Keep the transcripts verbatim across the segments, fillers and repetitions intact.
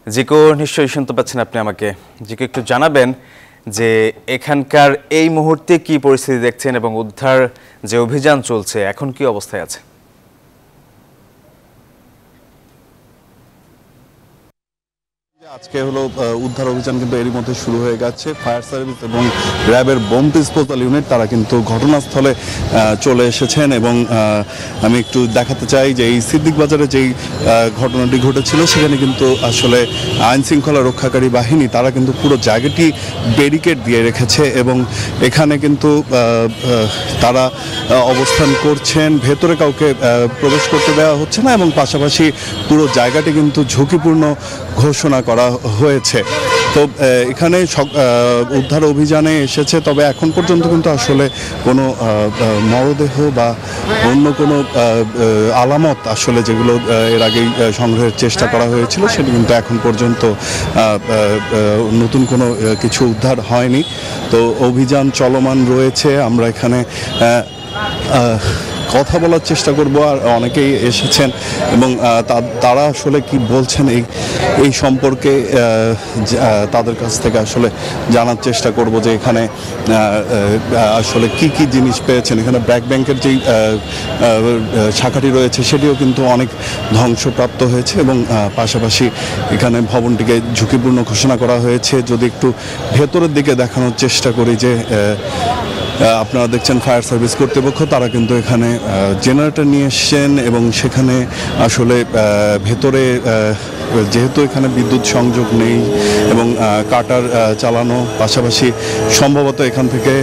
জিকো নিশ্চয়ই শুনতে পাচ্ছেন আপনি আমাকে। জিকো একটু জানাবেন যে এখানকার এই মুহূর্তে কি পরিস্থিতি দেখছেন এবং উদ্ধার যে অভিযান চলছে এখন কি অবস্থায় আছে? আজকে হলো উদ্ধার অভিযান কিন্তু এরই মধ্যে শুরু হয়ে গেছে। ফায়ার সার্ভিস এবং র্যাবের বোম ডিসপোজাল ইউনিট তারা কিন্তু ঘটনাস্থলে চলে এসেছেন এবং আমি একটু দেখাতে চাই যে এই সিদ্দিক বাজারে যেই ঘটনাটি ঘটেছিল সেখানে কিন্তু আসলে আইন শৃঙ্খলা রক্ষাকারী বাহিনী তারা কিন্তু পুরো জায়গাটি ব্যারিকেড দিয়ে রেখেছে এবং এখানে কিন্তু তারা অবস্থান করছেন, ভেতরে কাউকে প্রবেশ করতে দেওয়া হচ্ছে না এবং পাশাপাশি পুরো জায়গাটি কিন্তু ঝুঁকিপূর্ণ ঘোষণা করা হয়েছে। তো এখানে উদ্ধার অভিযানে এসেছে, তবে এখন পর্যন্ত কিন্তু আসলে কোনো মরদেহ বা অন্য কোনো আলামত আসলে যেগুলো এর আগেই সংগ্রহের চেষ্টা করা হয়েছিল সেটি কিন্তু এখন পর্যন্ত নতুন কোনো কিছু উদ্ধার হয়নি। তো অভিযান চলমান রয়েছে। আমরা এখানে কথা বলার চেষ্টা করব, আর অনেকেই এসেছেন এবং তারা আসলে কি বলছেন এই এই সম্পর্কে তাদের কাছ থেকে আসলে জানার চেষ্টা করব যে এখানে আসলে কি কি জিনিস পেয়েছেন। এখানে ব্র্যাক ব্যাংকের যেই শাখাটি রয়েছে সেটিও কিন্তু অনেক ধ্বংসপ্রাপ্ত হয়েছে এবং পাশাপাশি এখানে ভবনটিকে ঝুঁকিপূর্ণ ঘোষণা করা হয়েছে। যদি একটু ভেতরের দিকে দেখানোর চেষ্টা করি যে আপনারা দেখছেন ফায়ার সার্ভিস কর্তৃপক্ষ তারা কিন্তু এখানে জেনারেটর নিয়ে এসছেন এবং সেখানে আসলে ভেতরে যেহেতু এখানে বিদ্যুৎ সংযোগ নেই এবং কাটার চালানো, পাশাপাশি সম্ভবত এখান থেকে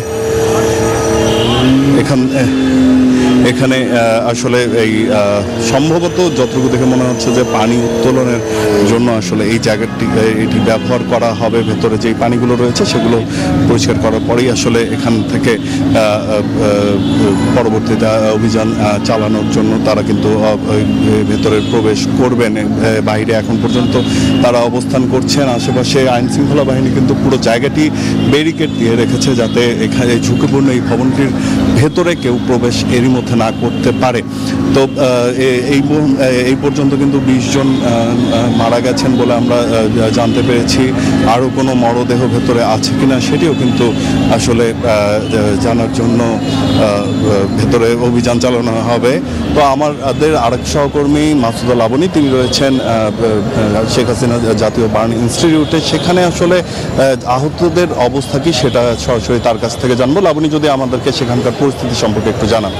এখান এখানে আসলে এই সম্ভবত যতটুকু দেখে মনে হচ্ছে যে পানি উত্তোলনের জন্য আসলে এই জায়গাটি এটি ব্যবহার করা হবে। ভেতরে যেই পানিগুলো রয়েছে সেগুলো পরিষ্কার করার পরেই আসলে এখান থেকে পরবর্তীতে অভিযান চালানোর জন্য তারা কিন্তু ভেতরে প্রবেশ করবেন। বাইরে এখন পর্যন্ত তারা অবস্থান করছেন। আশেপাশে আইন শৃঙ্খলা বাহিনী কিন্তু পুরো জায়গাটি ব্যারিকেড দিয়ে রেখেছে যাতে এখানে ঝুঁকিপূর্ণ এই ভবনটির ভেতরে কেউ প্রবেশ এরই মধ্যে না করতে পারে। তো এই এই পর্যন্ত কিন্তু বিশ জন মারা গেছেন বলে আমরা জানতে পেরেছি। আরও কোনো মরদেহ ভেতরে আছে কিনা সেটিও কিন্তু আসলে জানার জন্য ভেতরে অভিযান চালানো হবে। তো আমাদের আরেক সহকর্মী মাসুদা লাবণী তিনি রয়েছেন শেখ হাসিনা জাতীয় বার্ন ইনস্টিটিউটে, সেখানে আসলে আহতদের অবস্থা কি সেটা সরাসরি তার কাছ থেকে জানবো। লাবণী, যদি আমাদেরকে সেখানকার পরিস্থিতি সম্পর্কে একটু জানান।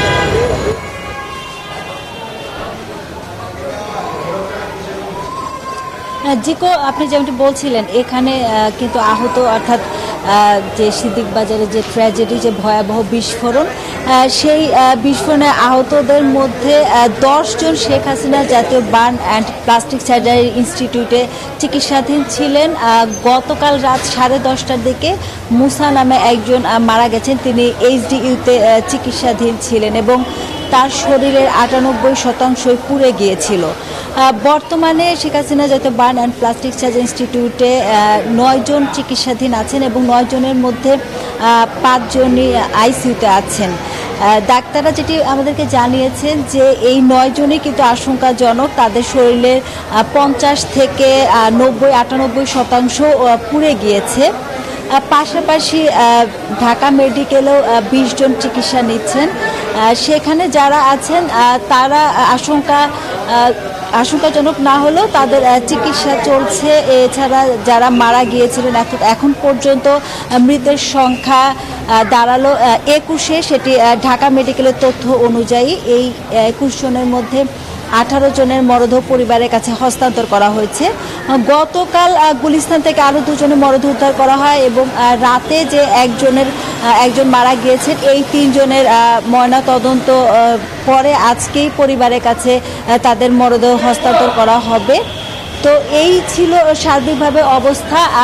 জিকো, আপনি যেমনটি বলছিলেন এখানে কিন্তু আহত অর্থাৎ যে সিদ্দিক বাজারে যে ট্র্যাজেডি, যে ভয়াবহ বিস্ফোরণ, সেই বিস্ফোরণে আহতদের মধ্যে দশ জন শেখ হাসিনা জাতীয় বার্ন অ্যান্ড প্লাস্টিক সার্জারি ইনস্টিটিউটে চিকিৎসাধীন ছিলেন। গতকাল রাত সাড়ে দশটার দিকে মুসা নামে একজন মারা গেছেন। তিনি এইচডিইউতে চিকিৎসাধীন ছিলেন এবং তার শরীরের আটানব্বই শতাংশই পুড়ে গিয়েছিল। বর্তমানে শেখ হাসিনা জাতীয় বার্ন অ্যান্ড প্লাস্টিক সার্জারি ইনস্টিটিউটে নয় জন চিকিৎসাধীন আছেন এবং নয় জনের মধ্যে পাঁচজনই আইসিইউতে আছেন। ডাক্তাররা যেটি আমাদেরকে জানিয়েছেন যে এই নয় জনই কিন্তু আশঙ্কাজনক, তাদের শরীরের পঞ্চাশ থেকে নব্বই আটানব্বই শতাংশ পুড়ে গিয়েছে। পাশাপাশি ঢাকা মেডিকেলেও বিশ জন চিকিৎসা নিচ্ছেন। সেখানে যারা আছেন তারা আশঙ্কা আশঙ্কাজনক না হলেও তাদের চিকিৎসা চলছে। এছাড়া যারা মারা গিয়েছিলেন এখন পর্যন্ত মৃতের সংখ্যা দাঁড়ালো একুশে। সেটি ঢাকা মেডিকেলের তথ্য অনুযায়ী এই একুশ জনের মধ্যে আঠারো জনের মরদেহ পরিবারের কাছে হস্তান্তর করা হয়েছে। গতকাল গুলিস্তান থেকে আরও দুজনের মরদেহ উদ্ধার করা হয় এবং রাতে যে একজনের একজন মারা গিয়েছেন এই তিনজনের ময়না তদন্ত পরে আজকেই পরিবারের কাছে তাদের মরদেহ হস্তান্তর করা হবে। তো এই ছিল সার্বিকভাবে অবস্থা। আর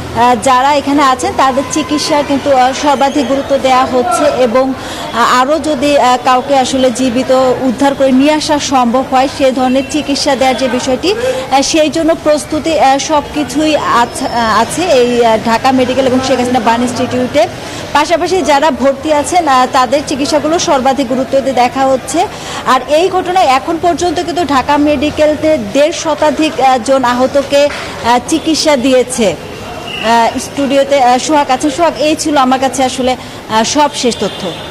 যারা এখানে আছেন তাদের চিকিৎসা কিন্তু সর্বাধিক গুরুত্ব দেওয়া হচ্ছে এবং আরও যদি কাউকে আসলে জীবিত উদ্ধার করে নিয়ে আসা সম্ভব হয় সে ধরনের চিকিৎসা দেওয়ার যে বিষয়টি সেই জন্য প্রস্তুতি সব কিছুই আছে এই ঢাকা মেডিকেল এবং শেখ হাসিনা বার্ন ইনস্টিটিউটে। পাশাপাশি যারা ভর্তি আছেন তাদের চিকিৎসাগুলো সর্বাধিক গুরুত্ব দিয়ে দেখা হচ্ছে। আর এই ঘটনায় এখন পর্যন্ত কিন্তু ঢাকা মেডিকেলতে দেড় শতাধিক জন আহতকে চিকিৎসা দিয়েছে। স্টুডিওতে সোহাগ আছে। সোহাগ, এই ছিল আমার কাছে আসলে সব শেষ তথ্য।